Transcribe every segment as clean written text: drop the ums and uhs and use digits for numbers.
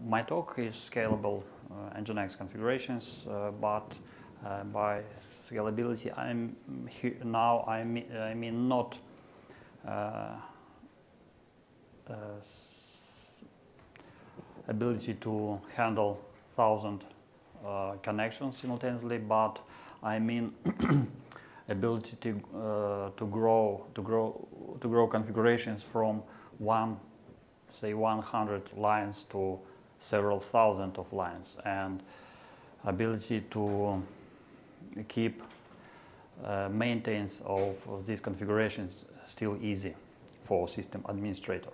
My talk is scalable Nginx configurations, but by scalability I mean not ability to handle 1,000 connections simultaneously, but I mean ability to grow configurations from say 100 lines to several thousand of lines, and ability to keep maintenance of these configurations still easy for system administrator.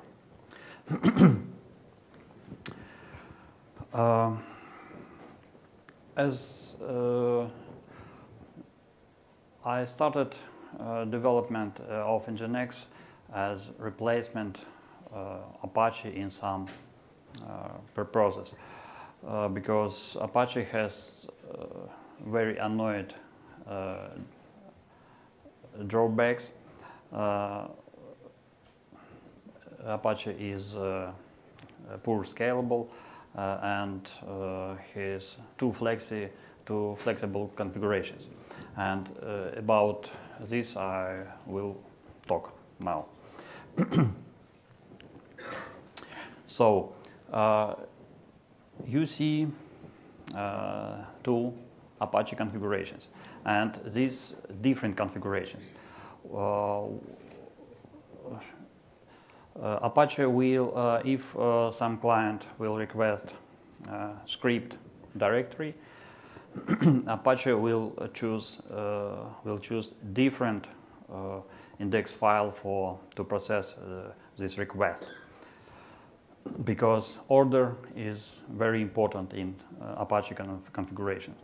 As I started development of Nginx as replacement Apache in some purposes, because Apache has very annoying drawbacks. Apache is poor scalable and has too flexible configurations, and about this I will talk now. So you see two Apache configurations, and these different configurations. Apache will, if some client will request script directory, Apache will choose different index file to process this request, because order is very important in Apache configuration.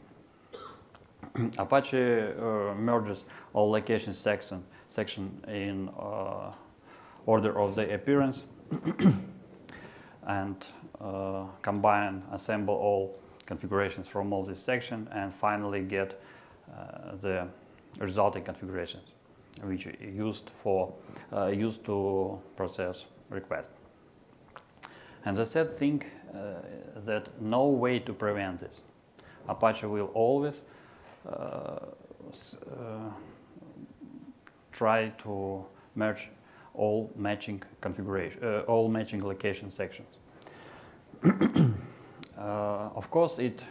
Apache merges all location section in order of their appearance and assemble all configurations from all this section, and finally get the resulting configurations, which are used to process requests. And the sad thing that no way to prevent this. Apache will always try to merge all matching location sections. Of course, it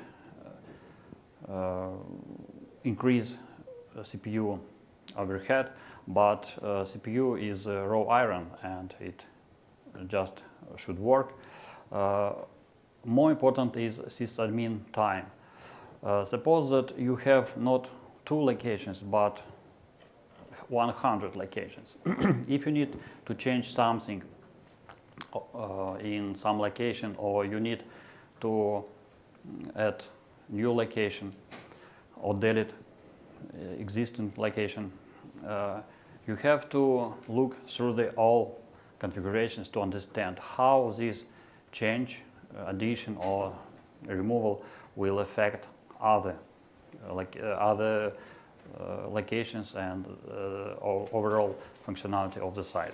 increase CPU overhead, but CPU is raw iron and it just should work. More important is sysadmin time. Suppose that you have not 2 locations but 100 locations. If you need to change something in some location, or you need to add new location or delete existing location, you have to look through the all configurations to understand how this change, addition or removal will affect other locations and overall functionality of the site.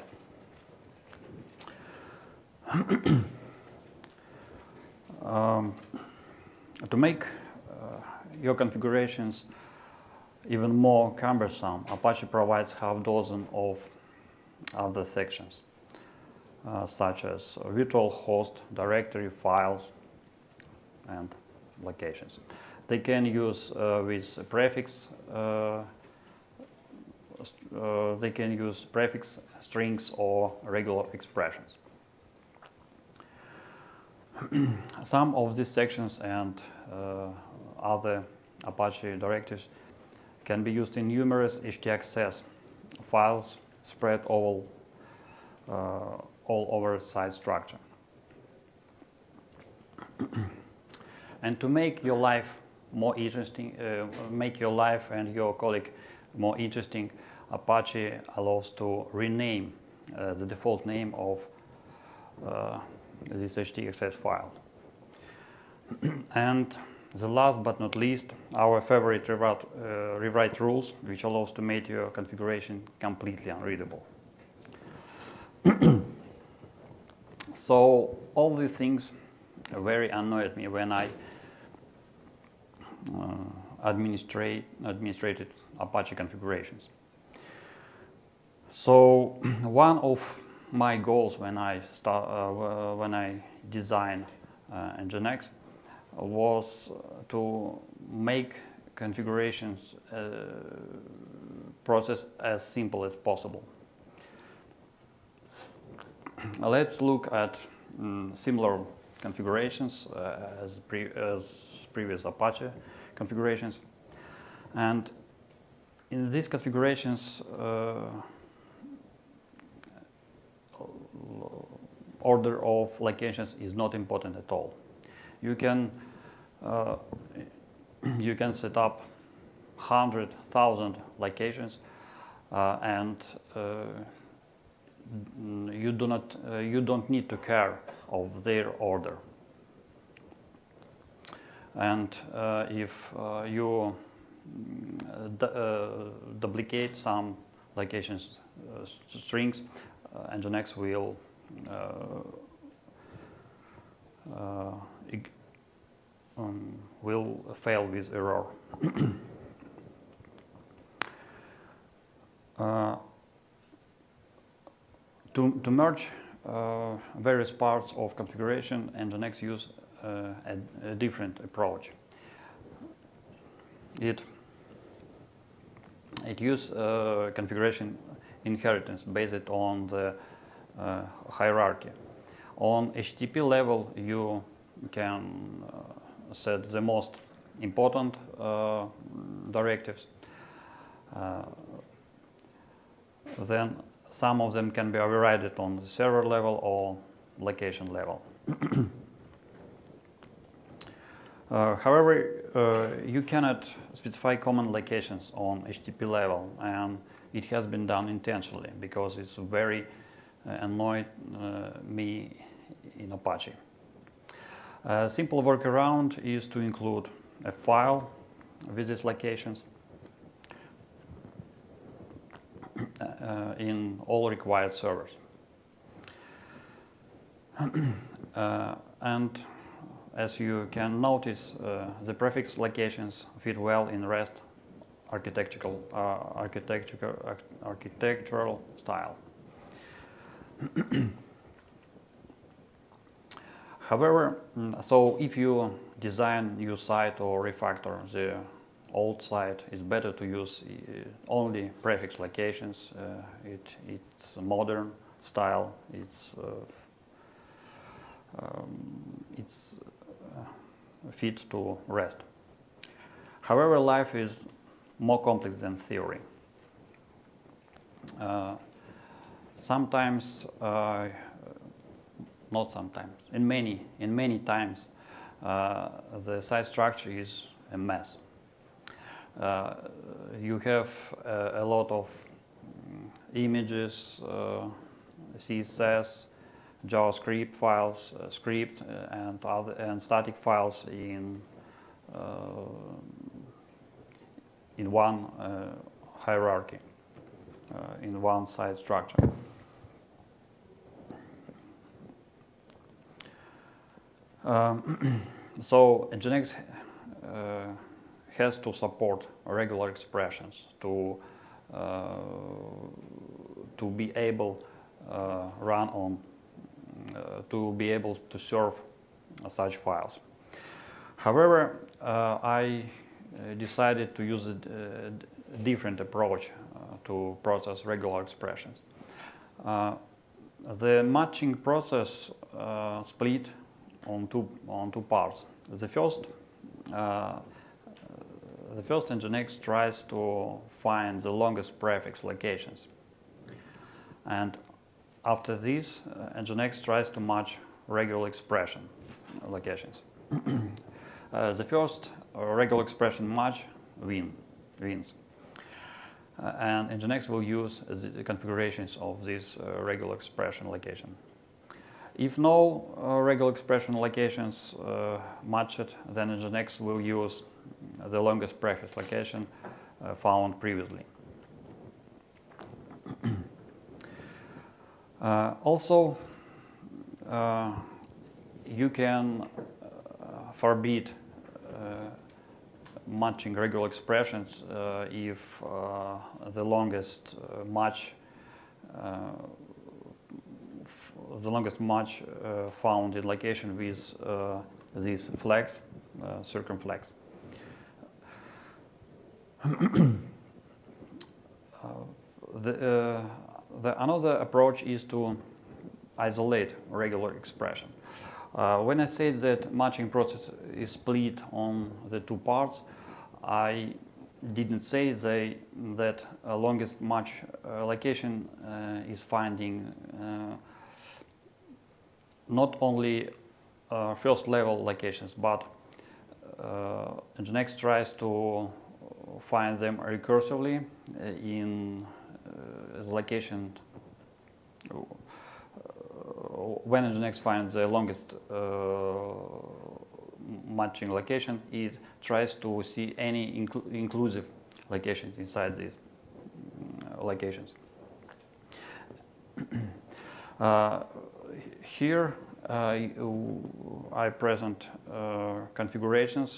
To make your configurations even more cumbersome, Apache provides half dozen of other sections, such as virtual host, directory, files, and locations. They can use with prefix. They can use prefix, strings, or regular expressions. Some of these sections and other Apache directives can be used in numerous htaccess files spread all over site structure. And to make your life more interesting, make your life and your colleague more interesting, Apache allows to rename the default name of this htaccess file. And the last but not least, our favorite rewrite rules, which allows to make your configuration completely unreadable. So all these things very annoyed me when I administrated Apache configurations. So one of my goals when I designed Nginx was to make configurations process as simple as possible. Let's look at similar configurations as previous Apache configurations. And in these configurations, order of locations is not important at all. You can set up 100,000 locations, and you don't need to care of their order. And if you duplicate some locations strings, Nginx will fail with error. To merge various parts of configuration, Nginx use a different approach. It uses configuration inheritance based on the hierarchy. On HTTP level, you can set the most important directives. Then some of them can be overridden on the server level or location level. However, you cannot specify common locations on HTTP level, and it has been done intentionally because it's very annoyed me in Apache. A simple workaround is to include a file with these locations in all required servers. And as you can notice, the prefix locations fit well in REST architectural style. However, so if you design new site or refactor the old site, it's better to use only prefix locations. It's a modern style. It's fit to REST. However, life is more complex than theory. Sometimes, not sometimes, in many times, the site structure is a mess. You have a lot of images, CSS, JavaScript files, script, and static files in one hierarchy, in one site structure. So Nginx has to support regular expressions to be able run on to be able to serve such files. However, I decided to use a different approach to process regular expressions. The matching process split on two parts. The first Nginx tries to find the longest prefix locations, and after this, Nginx tries to match regular expression locations. The first regular expression match wins. And Nginx will use the configurations of this regular expression location. If no regular expression locations matched, then Nginx will use the longest prefix location found previously. Also, you can forbid matching regular expressions if the longest match found in location with these flags, circumflags. Another approach is to isolate regular expression. When I say that matching process is split on the two parts, I didn't say that longest match location is finding not only first level locations, but Nginx tries to find them recursively in the location. When Nginx finds the longest matching location, it tries to see any inclusive locations inside these locations. Here I present configurations,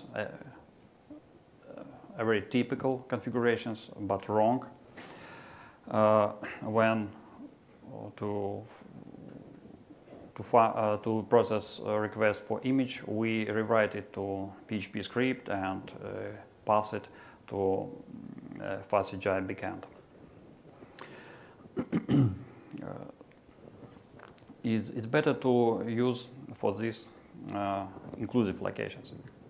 very typical configurations, but wrong. When to process a request for image, we rewrite it to PHP script and pass it to fuzzy jive backend. It's better to use for this inclusive locations.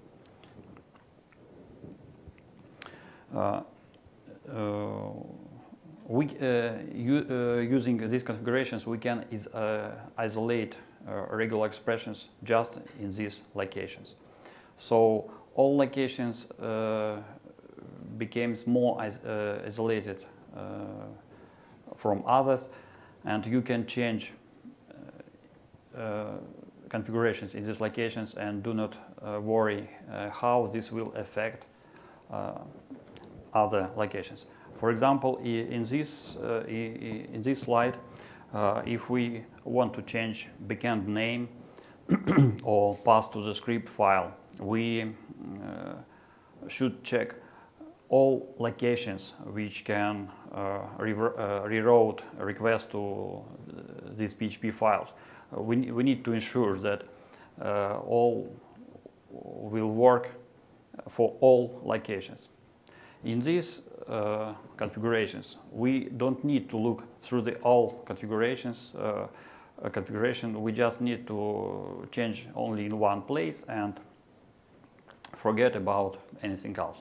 Using these configurations, we can isolate regular expressions just in these locations. So all locations became more isolated from others, and you can change configurations in these locations and do not worry how this will affect other locations. For example, in this slide, if we want to change backend name or pass to the script file, we should check all locations which can reroute a request to these PHP files. We need to ensure that all will work for all locations. In these configurations, we don't need to look through the all configurations. We just need to change only in one place and forget about anything else.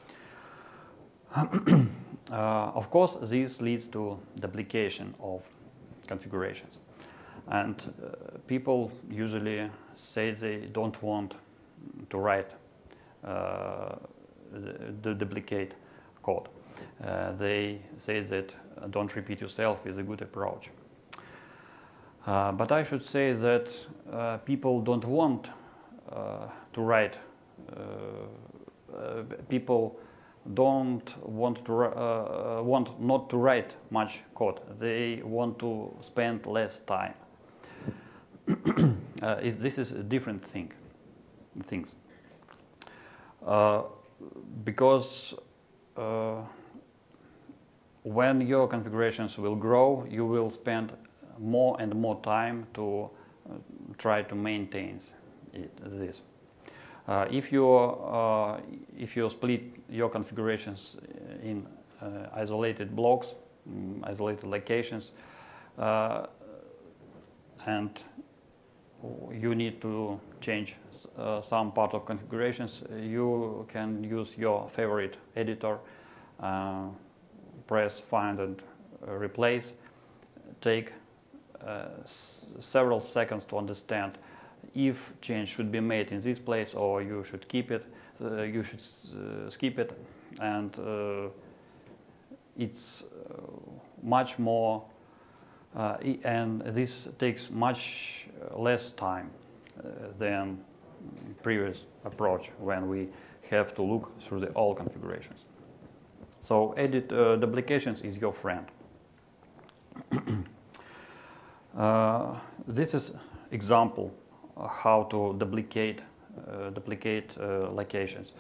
Of course, this leads to duplication of configurations, and people usually say they don't want to write the duplicate code. They say that don't repeat yourself is a good approach. But I should say that people don't want to write. People don't want to want not to write much code. They want to spend less time. This is a different things. Because when your configurations will grow, you will spend more and more time to try to maintain this. If you split your configurations in isolated blocks, isolated locations, and you need to change some part of configurations, you can use your favorite editor, press find and replace, take several seconds to understand if change should be made in this place or you should keep it, you should skip it, and it's much more and this takes much less time than previous approach when we have to look through the all configurations. So edit duplications is your friend. This is example how to duplicate locations.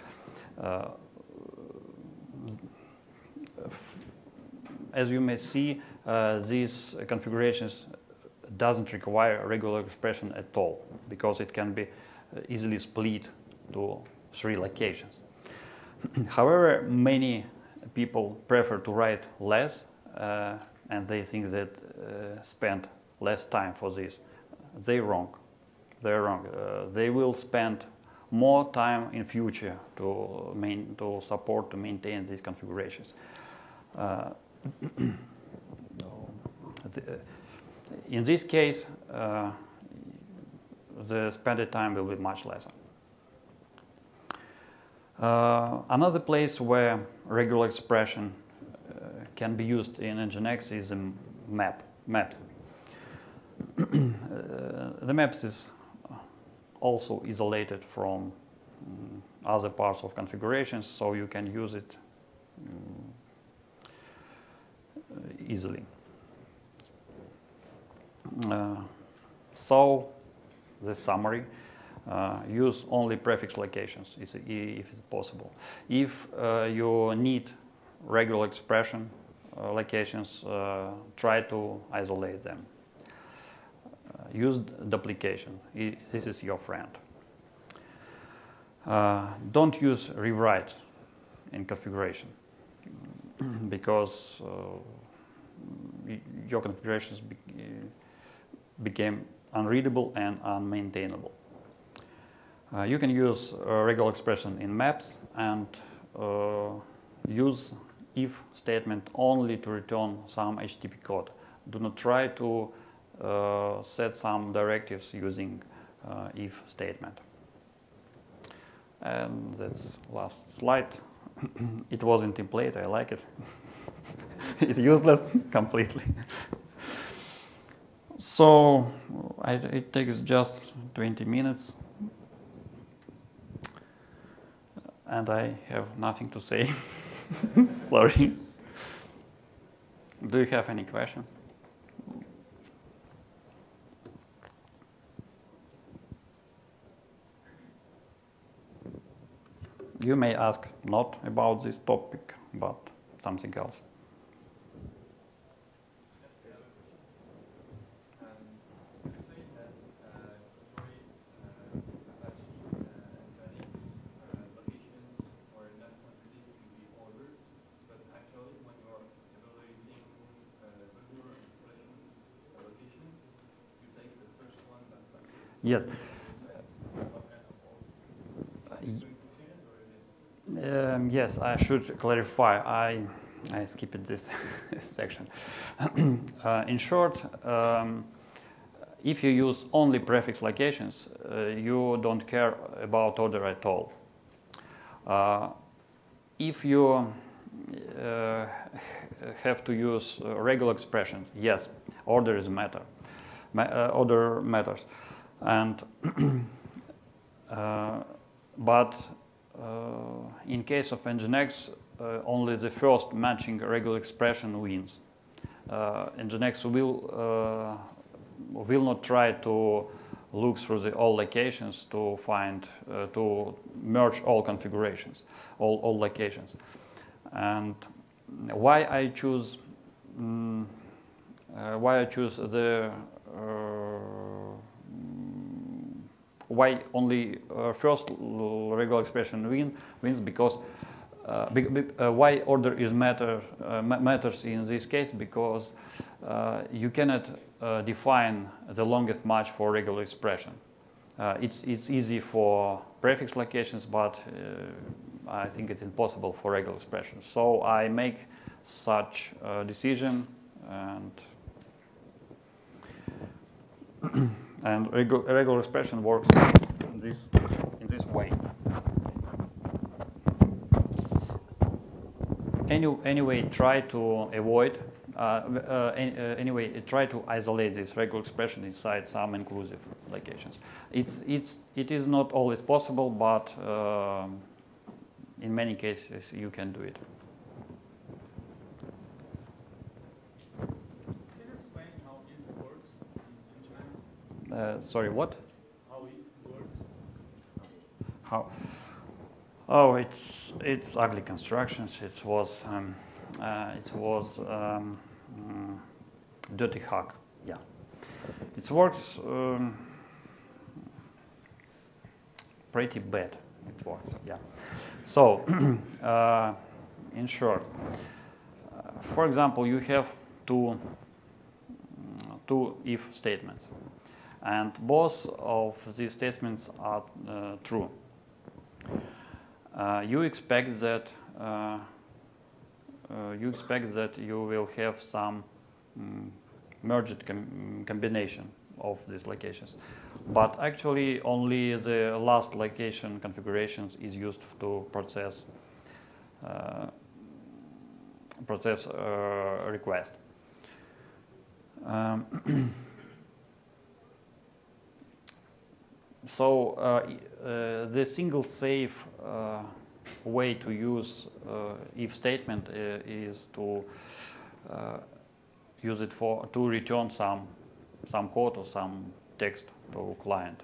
As you may see, these configurations doesn't require a regular expression at all, because it can be easily split to 3 locations. However, many people prefer to write less, and they think that spend less time for this. They're wrong. They're wrong. They will spend more time in future to support, to maintain these configurations. In this case, the spending time will be much less. Another place where regular expression can be used in Nginx is in maps. The maps is also isolated from other parts of configurations, so you can use it easily. So, the summary: use only prefix locations if it's possible. If you need regular expression locations, try to isolate them. Use duplication. This is your friend. Don't use rewrite in configuration, because your configurations became unreadable and unmaintainable. You can use regular expression in maps and use if statement only to return some HTTP code. Do not try to set some directives using if statement. And that's last slide. It was in template, I like it. It's useless completely. So it takes just 20 minutes. And I have nothing to say. Sorry. Do you have any questions? You may ask not about this topic, but something else. Yes. Yes, I should clarify. I skipped this section. In short, if you use only prefix locations, you don't care about order at all. If you have to use regular expressions, yes, order is order matters, and but in case of Nginx, only the first matching regular expression wins. Nginx will not try to look through all locations to find to merge all configurations, all locations. And why I choose the why only first regular expression wins, because why order is matters in this case, because you cannot define the longest match for regular expression. It's easy for prefix locations, but I think it's impossible for regular expressions. So I make such decision, and regular expression works in this way. Anyway, try to avoid. Anyway, try to isolate this regular expression inside some inclusive locations. It is not always possible, but in many cases you can do it. Can you explain how if works in Nginx? Sorry, what? How if how? Oh, it's ugly constructions. It was dirty hack. Yeah, it works pretty bad. It works. Yeah. So, in short, for example, you have two if statements, and both of these statements are true. You expect that you will have some merged combination of these locations, but actually only the last location configurations is used to process request. So the single safe way to use if statement is to use it to return some code or some text to client,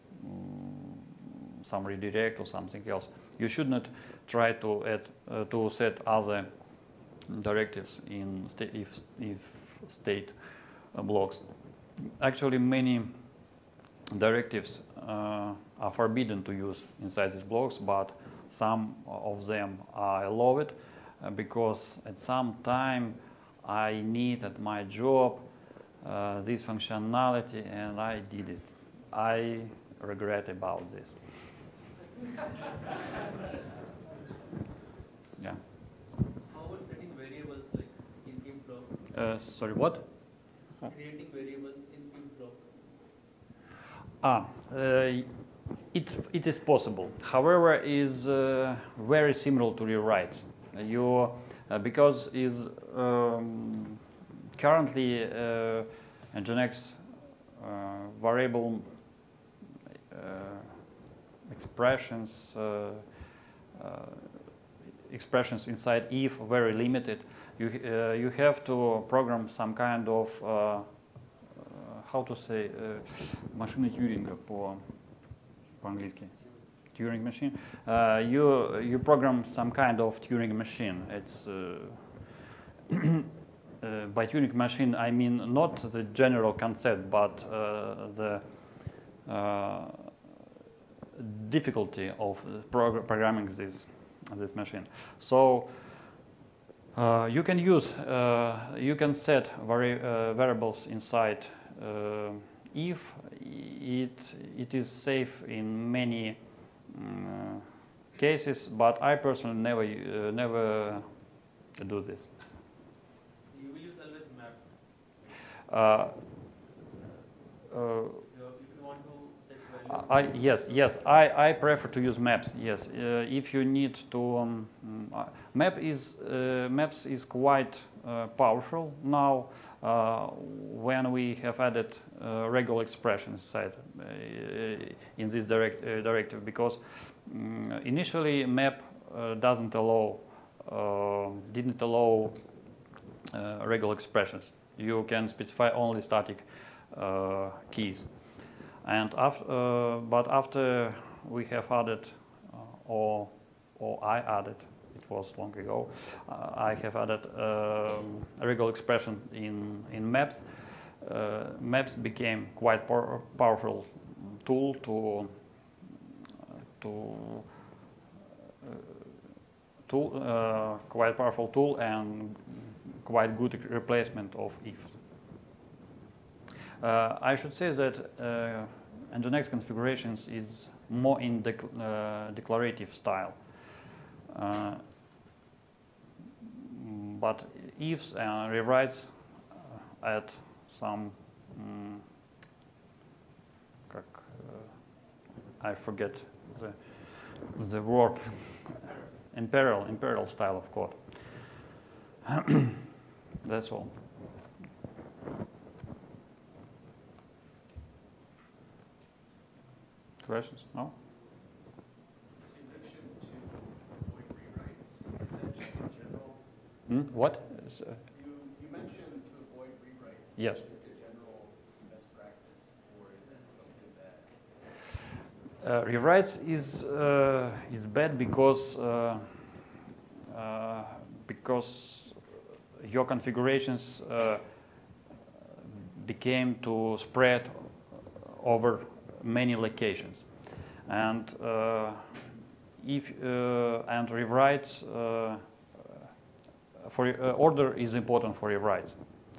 some redirect or something else. You should not try to add to set other directives in if state blocks. Actually, many directives are forbidden to use inside these blocks, but some of them are allowed because at some time I need at my job this functionality and I did it. I regret about this. Yeah. How about setting variables like in if block? Sorry, what? Creating variables in if block. It is possible. However, is very similar to rewrites. Because is currently Nginx variable expressions inside if very limited. You have to program some kind of how to say машина Тьюринга по-английски. Turing machine. You program some kind of Turing machine. It's by Turing machine I mean not the general concept, but the difficulty of programming this machine. So you can set variables inside if it is safe in many cases, but I personally never do this. You will use always map. If you want to set values. Yes, I prefer to use maps. Yes, if you need to, maps is quite powerful now when we have added regular expressions inside in this directive, because initially map didn't allow regular expressions. You can specify only static keys. And but after we have added, or I added, it was long ago, I have added a regular expression in maps. Maps became quite powerful tool quite powerful tool and quite good replacement of if. I should say that Nginx configurations is more in declarative style, but ifs and rewrites add some I forget the word, imperial style of code. That's all. Questions? No? So you mentioned to avoid rewrites. Is that just in general? What? You mentioned to avoid rewrites. Yes. Is that just a general best practice, or is that something Rewrites is bad because your configurations became to spread over many locations, and and rewrites for order is important for rewrites.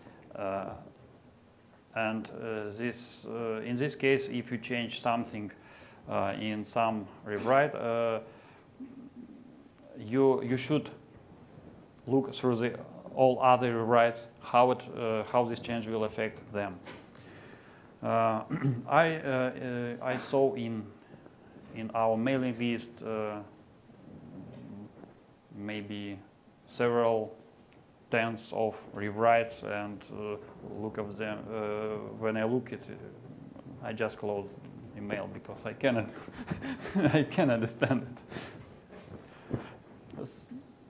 And in this case, if you change something in some rewrite, you should look through all other rewrites how this change will affect them. I saw in our mailing list maybe several tens of rewrites, and look of them. When I look at it, I just close email because I cannot I can understand it. So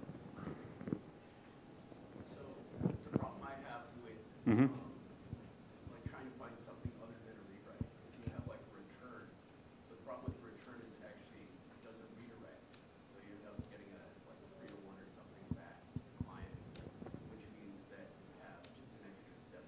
the problem I have with like trying to find something other than a rewrite is you have like return. The problem with return is it actually doesn't redirect, so you end up getting a like 301 or something back to the client, which means that you have just an extra step.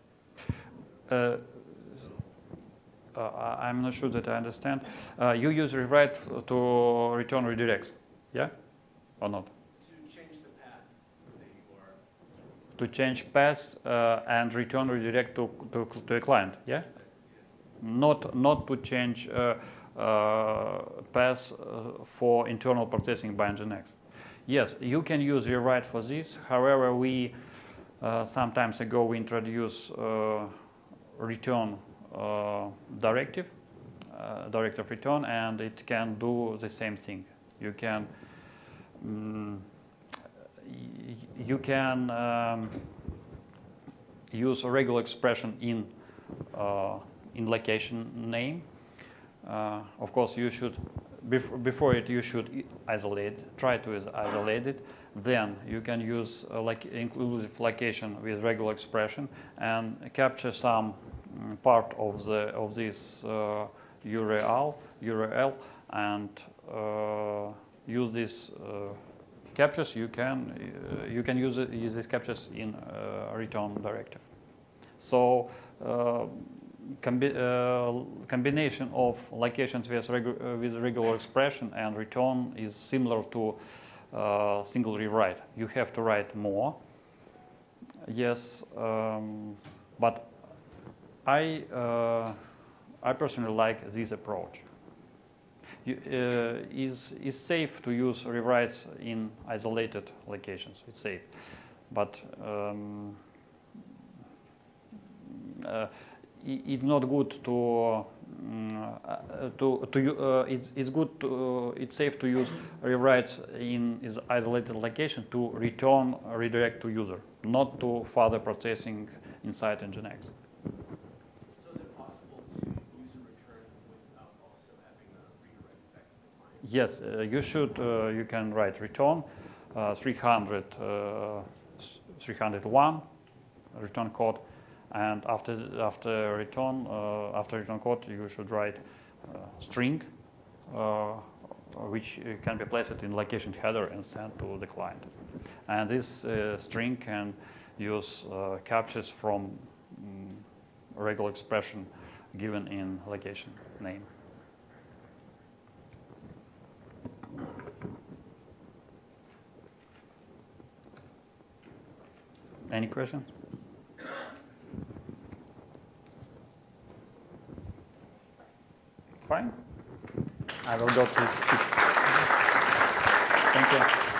I'm not sure that I understand. You use rewrite to return redirects, yeah, or not? To change the path that you are. To change path and return redirect to a client, yeah? Not to change path for internal processing by Nginx. Yes, you can use rewrite for this. However, we some times ago we introduced return directive return, and it can do the same thing. You can use a regular expression in location name. Of course, you should before it you should try to isolate it. Then you can use like inclusive location with regular expression and capture some part of this URL and use this captures. You can use these captures in return directive. So combination of locations with regular expression and return is similar to single rewrite. You have to write more. Yes, but I personally like this approach. Is safe to use rewrites in isolated locations. It's safe, but it's not good it's safe to use rewrites in isolated location to redirect to user, not to further processing inside Nginx. So is it possible to use a return without also having a redirect back to the client? Yes, you should. You can write return 301 return code, and after return code, you should write string, which can be placed in location header and sent to the client. And this string can use captures from regular expression given in location name. Any questions? Fine. I will go to. Thank you.